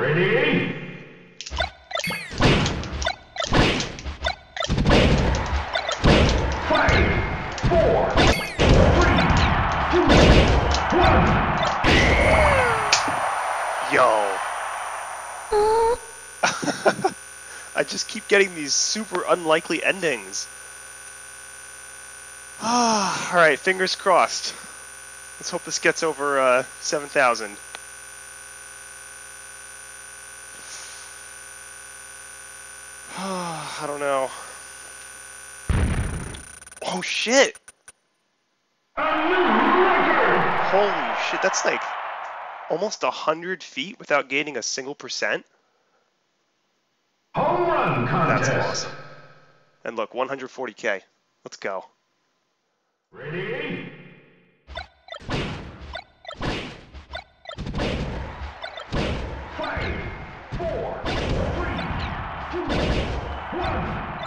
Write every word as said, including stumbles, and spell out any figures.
Ready? Five, four, three, two, one. Yo. I just keep getting these super unlikely endings. Ah, alright, fingers crossed. Let's hope this gets over uh, seven thousand. I don't know. Oh shit! Holy shit, that's like almost a hundred feet without gaining a single percent. Home run contest. That's awesome. And look, one hundred forty K. Let's go. Ready? Five, four, three, two, one.